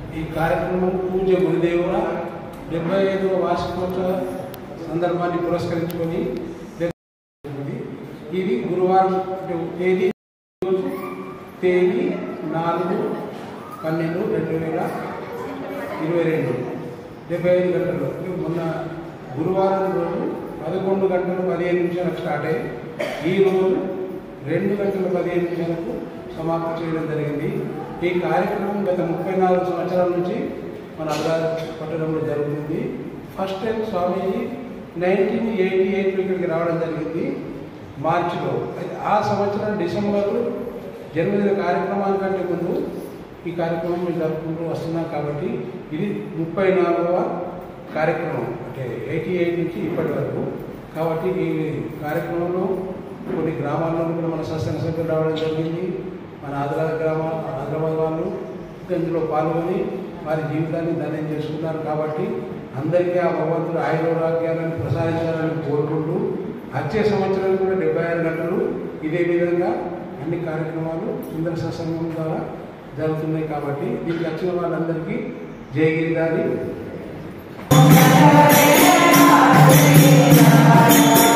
ఈ కార్యక్రమం పూజ్య గురుదేవుల 75వ వార్షికోత్సవ సందర్భాన్ని పురస్కరించుకొని ఇది గురువారం తేదీ 4/12/2022 75 గంటలు. మొన్న గురువారం రోజు 11 గంటల 15 నిమిషాలకు స్టార్ట్ అయ్యి ఈ రోజు 2 గంటల 15 నిమిషాలకు సమాప్తం చేయడం జరిగింది. ఈ కార్యక్రమం గత 34 సంవత్సరాల నుంచి మన ఆదిలాబాద్ పట్టణంలో జరుగుతుంది. ఫస్ట్ టైం స్వామీజీ 1988 ఇక్కడికి రావడం జరిగింది మార్చిలో. ఆ సంవత్సరం డిసెంబర్ జన్మదిన కార్యక్రమానికంటే ముందు ఈ కార్యక్రమం మేము జరుపుకుంటూ వస్తున్నాం. కాబట్టి ఇది 34వ కార్యక్రమం, అంటే 88 నుంచి ఇప్పటి వరకు. కాబట్టి ఈ కార్యక్రమంలో కొన్ని గ్రామాల్లో కూడా మన శాసనసభ్యులు రావడం జరిగింది. మన ఆదిలాబాద్ వాళ్ళు ఇందులో పాల్గొని వారి జీవితాన్ని ధన్యం చేసుకున్నారు. కాబట్టి అందరికీ ఆ భగవంతుడు ఆయురారోగ్యాలను ప్రసాదించాలని కోరుకుంటూ వచ్చే సంవత్సరం కూడా 76 గంటలు ఇదే విధంగా అన్ని కార్యక్రమాలు సుందర సత్సంగం ద్వారా జరుగుతున్నాయి. కాబట్టి దీనికి వచ్చిన వాళ్ళందరికీ జై గిరిధారి.